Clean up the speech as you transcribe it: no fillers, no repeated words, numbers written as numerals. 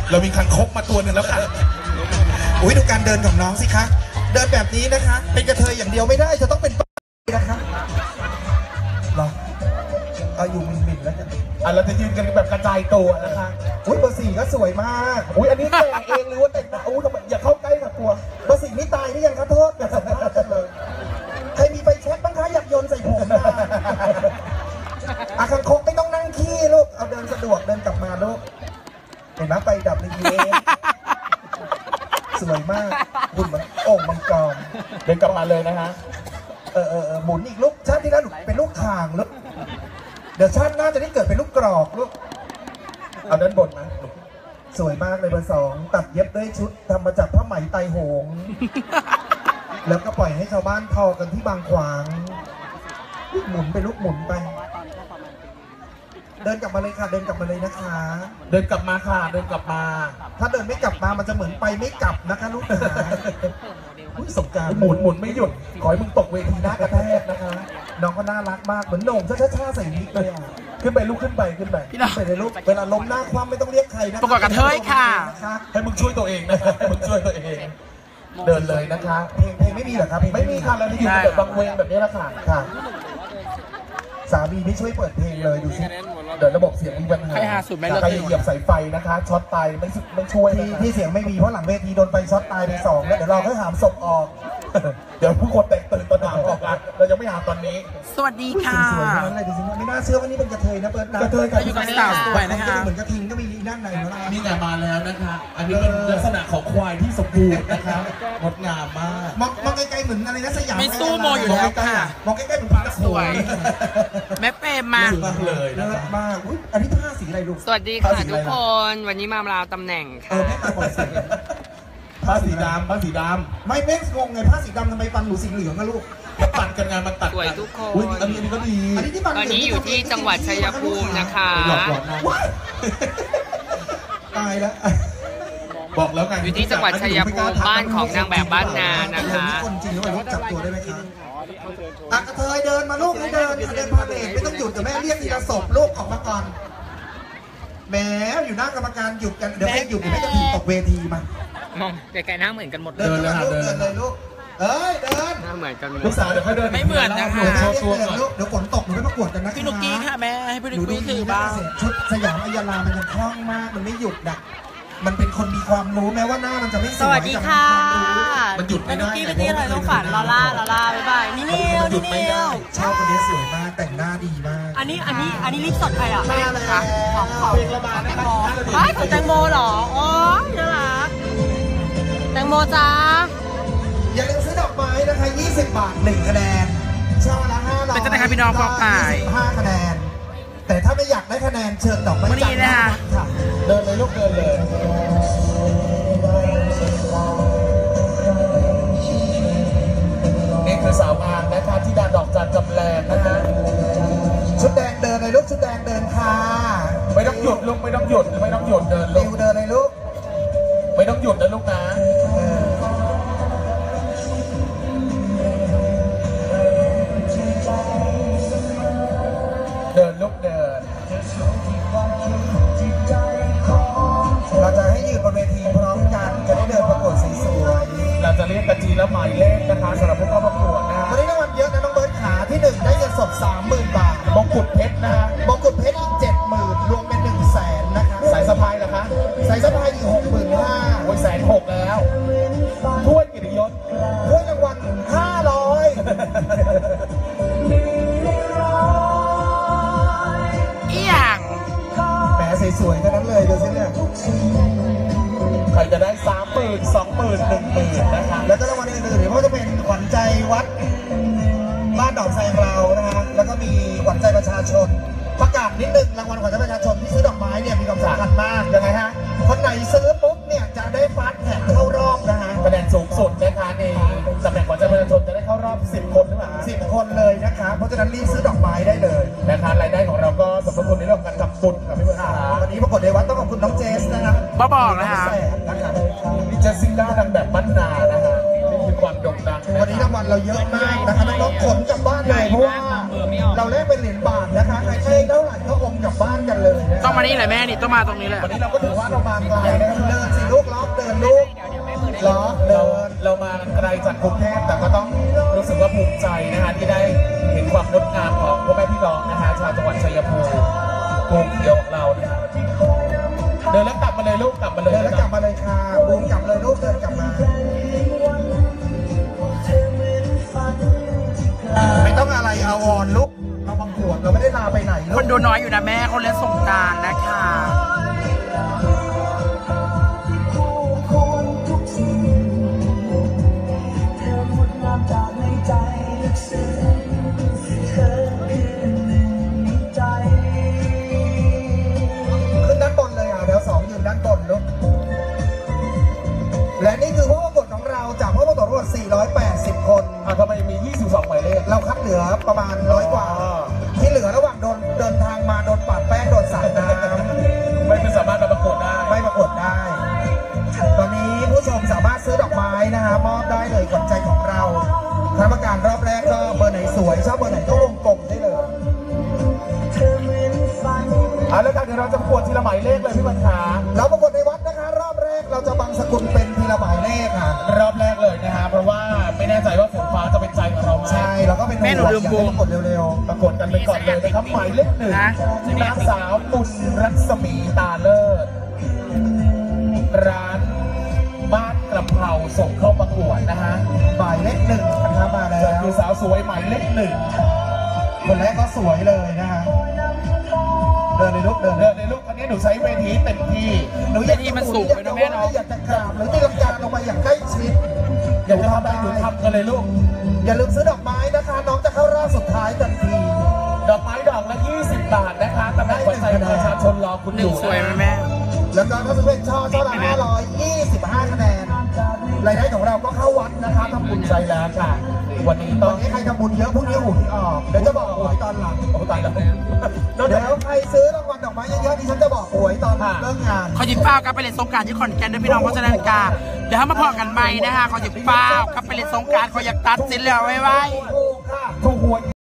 เรามีคังคกมาตัวหนึ่งแล้วค่ะอุ้ยดูการเดินของน้องสิคะเดินแบบนี้นะคะเป็นกระเทยอย่างเดียวไม่ได้จะต้องเป็นนะคะหรอเอาอยู่มินแล้วกันเราจะยืนกันแบบกระจายตัวนะคะอุ้ยเบอร์4ก็สวยมากอุ้ยอันนี้แต่งเองหรือว่าแต่งอู้ทำไมอย่าเข้าใกล้ค่ะกลัวเบอร์4นี่ตายหรือยังคะโทษอย่าสัมภาษณ์กันเลยใครมีไฟแช็กบ้างคะอยากโยนใส่ผมนะคังคกไม่ต้องนั่งขี้ลูกเอาเดินสะดวกเดินกลับมาลูกเห็นไหมไปดับในเองสวยมากหุ่นมันโอ่งมังกรเดินกลับมาเลยนะฮะหมุนอีกลูกชาติที่แล้วหนูเป็นลูกข่างลูกเดี๋ยวชาติหน้าจะได้เกิดเป็นลูกกรอกลูกเอาด้านบนนะสวยมากเลยเบอร์2ตัดเย็บด้วยชุดทำมาจากผ้าไหมไตหงแล้วก็ปล่อยให้ชาวบ้านทอกันที่บางขวางหมุนไปลูกหมุนไปเดินกลับมาเลยค่ะเดินกลับมาเลยนะคะเดินกลับมาค่ะเดินกลับมาถ้าเดินไม่กลับมามันจะเหมือนไปไม่กลับนะคะลูกนะสงการหมุนไม่หยุดขอให้มึงตกเวทีหน้ากระแทกนะคะน้องก็น่ารักมากเหมือนโหน่งช้าๆใส่นิดเลยขึ้นไปลูกขึ้นไปพี่น้องไปเลยลูกเวลาล้มหน้าคว่ำไม่ต้องเรียกใครนะประกอบกระเทยค่ะให้มึงช่วยตัวเองนะให้มึงช่วยตัวเองเดินเลยนะคะเพลงไม่มีเหรอครับไม่มีค่ะเราจะอยู่แบบบางเวงแบบนี้ละค่ะสามีไม่ช่วยเปิดเพลงเลยดูสิเดี๋ยวระบบเสียงมีปัญหาใครเหยียบสายไฟนะคะช็อตตายไม่ช่วยที่เสียงไม่มีเพราะหลังเวทีโดนไฟช็อตตายไป2แล้วเดี๋ยวเราค่อยหามศพออกเดี๋ยวผู้คนแตกตื่นตอนหามออกกันเรายังไม่หามตอนนี้สวัสดีค่ะสวยๆนั้นเลยดูสิไม่น่าเชื่อว่านี่เป็นกระเทยนะเปิดกระเทยกับอยู่กับสาวสวยนะคะเหมือนกระทิงก็มีด้านในนะนี่ไงมาแล้วนะคะอันนี้เป็นลักษณะของควายที่สมบูรณ์นะคะงดงามมากมองไกลๆเหมือนอะไรนะสยามไม่สู้โมอยู่แล้วค่ะมองใกล้ๆเหมือนปลาสวยแม่เปรมมาเลยน่ารักมากอันนี้ผ้าสีอะไรลูกสวัสดีค่ะทุกคนวันนี้มาตำแหน่งค่ะผ้าสีดำไม่เม้งงไงผ้าสีดำทำไมฟันหนูสีเหลืองนะลูกตัดกันงานมันตัดสวยทุกคนอันนี้ก็ดีตอนนี้อยู่ที่จังหวัดชัยภูมินะคะตายแล้วบอกแล้วไงอยู่ที่จังหวัดชัยภูมิบ้านของนางแบบบ้านนานะคะคนจริงหรือเปล่าจับตัวได้ไหมครับกระเทยเดินมาลูกให้เดินพาเดทไม่ต้องหยุดแต่แม่เรียกทีละศพลูกออกมาก่อนแม่อยู่หน้ากรรมการหยุดกันเดี๋ยวให้หยุดไม่จะถีบตกเวทีมามองไกลๆหน้าเหมือนกันหมดเดินเลยลูกเดินหน้าเหมือนกันลูกสาวเดี๋ยวค่อยเดินไม่เหมือนนะคะเดี๋ยวฝนตกหนูไม่ประกวดกันนะพี่นุกกี้ค่ะแม่ให้พี่นุกกี้ถือบ้างชุดสยามอัยยาลามันยังคล่องมากมันไม่หยุดนะมันเป็นคนมีความรู้แม้ว่าหน้ามันจะไม่สวยสวัสดีค่ะมันหยุดไม่ได้พี่นุกกี้อะไรต้องฝันลาล่าบ๊ายบายนี่เนียวชอบคนนี้สวยมากแต่งหน้าดีมากอันนี้ลิปสดใครอ่ะหน้าเลยเพลงระบาดนะคะของแตงโมเหรออ๋อน่ารักแตงโมจ้าอย่าลืมซื้อดอกไม้นะคะ20 บาท1คะแนนช่อละ500 เป็นจะได้ครับพี่น้องฟองขาย 5คะแนนแต่ถ้าไม่อยากได้คะแนนเชิญดอกไม้จันทร์นะคะเดินเลยลูกเดินเลยนี่คือสาวงามนะคะที่ดาดอกจันทร์จำแรงนะคะชุดแดงเดินเลยลูกชุดแดงเดินค่ะไม่ต้องหยุดลูกไม่ต้องหยุดเดินเร็วเดินเลยลูกไม่ต้องหยุดนะลูกนะเดินลูกเดินเราจะให้ยืนบนเวทีพร้อมกันจะได้เดินประกวดสวยๆเราจะเรียกบัญชีและหมายเลขนะคะสำหรับผู้เข้าประกวดนะวันนี้รางวัลเยอะนะน้องเบิร์ดขาที่1ได้เงินสด 30,000 บาทมงกุฎเพชรนะฮะมงกุฎเพชรอีก 70,000 รวมเป็น100,000นะคะสายสะพายเหรอคะสายสะพายอีก 65,000 โอ้ย160,000แล้วถ้วยเกียรติยศถ้วยรางวัล500 อีหยังแหมสวยๆทั้งนั้นเลยดูสิเนี่ยใครจะได้30,000 20,000 10,000นะคะแล้วก็รางวัลอื่นๆเพราะจะเป็นขวัญใจวัดบ้านดอกไทรเรานะฮะแล้วก็มีขวัญใจประชาชนประกาศนิดนึงรางวัลขวัญใจประชาชนที่ซื้อดอกไม้เนี่ยมีความสำคัญมากยังไงฮะคนไหนซื้อปุ๊บเนี่ยจะได้ฟาสต์แท็กเข้ารอบนะฮะคะแนนสูงสุดนะคะในตำแหน่งขวัญใจประชาชนจะได้เข้ารอบ10 คนหรือเปล่า 10 คนเลยนะคะเพราะฉะนั้นรีบซื้อดอกไม้ได้เลยนะคะรายได้ของเราก็สมทบทุนในเรื่องการทำบุญกับพี่เพื่อนวันนี้ประกวดในวัดต้องขอบคุณน้องเจสนะครับบอกนะคะเจสซิก้านางแบบบ้านนานะคะนี่คือความโด่งดังวันนี้รางวัลเราเยอะมากนะคะน้องๆขนกลับบ้านเลยเพราะว่าเราแลกเป็นเหรียญบาทนะคะใครให้เท่าไหร่ก็อมกลับบ้านกันเลยนะต้องมานี่แหละแม่นี่ต้องมาตรงนี้แหละวันนี้เราก็ถือว่าเรามาไกลนะครับเดินสิลูกล้อเดินลูกล้อเดินเรามาไกลจากกรุงเทพแต่ก็ต้องรู้สึกว่าภูมิใจนะฮะที่ได้เห็นความงดงามของพ่อแม่พี่น้องนะฮะชาวจังหวัดชัยภูมิภูมิเขียวของเรานะฮะเดินแล้วกลับมาเลยลูกกลับมาเลยเดินแล้วกลับมาเลยค่ะบูมกลับเลยลูกเดินกลับมา ไม่ต้องอะไรเอาวอนลูกเราบังขวดเราไม่ได้ลาไปไหนลูคกนดูน้อยอยู่นะแม่คนเล่นสงกรานต์นะคะขึ้นด้านบนเลยเดี๋ยว2ยืนด้านบนลูกและนี่คือผู้ประกวดของเราจากผู้ประกวดทั้งหมด480 คนทำไมมี22หมายเลขเราคัดเหลือประมาณ100 กว่า ที่เหลือระหว่างเดินทางมาโดนปาดแป้งโดนสาดน้ไม่สามารถมาประกวดได้ำไม่ประกวดได้ ตอนนี้ผู้ชมสามารถซื้อดอกไม้นะฮะมอบได้เลยขวัญใจของเราคณะกรรมการรอบแรกก็เบอร์ไหนสวยชอบเบอร์ไหนก็วงกลมได้เลยแล้วกันเดี๋ยวเราจะประกวดทีละหมายเลขเลยพี่บรรชาเราประกวดในวัดนะคะ รอบแรกเราจะบังสกุลเป็นทีละหมายเลขค่ะรอบแรกเลยนะฮะเพราะว่าไม่แน่ใจว่าฝนฟ้าจะเป็นใจของเราไหมใช่เราก็เป็นแม่หนูลืมอยากบูให้มประกวดเร็วประกวดกันไปก่อนเลยนะครับหมายเลข 1 นะนางสาวปุณรัศมีตาเลิศร้านบ้านกระเพราส่งเข้าประกวดนะฮะๆหมายเลข 1นะคะมาแล้วคือสาวสวยหมายเลขคนแรกก็สวยเลยนะคะเดินในลูกเดิน 1เรื่องในลูกอันนี้หนูใช้เวทีเต็มที่หนูอยากจะมันสูงไปนะแม่เนาะอยากจะกราบหรือตีลังกาลงไปอย่างใกล้ชิดอยากจะทำอะไรหนูทำกันเลยลูกอย่าลืมซื้อดอกไม้นะคะ น้องจะเข้ารอบสุดท้ายทันทีดอกไม้ดอกละ20 บาทนะคะตำแหน่งขวัญใจประชาชนรอคุณหอนึ่งยู่สวยไหมนะแม่แล้วก็ถ้าเป็นช่อละ525 คะแนนรายได้ของเราก็เข้าวัดนะคะทำบุญใจใช่แล้วค่ะ วันนี้ตต้ออน งนี้ใครทำบุญเยอะพรุ่งนี้หวยออกเดี๋ยวจะบอกหวยตอนหลังโอ้ตายแล้วเดี๋ยวใครซื้อรางวัลดอกไม้เยอะๆดิฉันจะบอกหวยตอนเลิกงานเขาจิบเป้ากับไปเล่นสงกรานต์ที่ขอนแก่นด้วยพี่น้องเพราะฉะนั้นกาเดี๋ยวเขามาพอกันใหม่นะคะเขาจิบเป้ากับไปเล่นสงกรานต์เขาอยากตัดสินแล้วไว้ถูกค่ะถูกหวย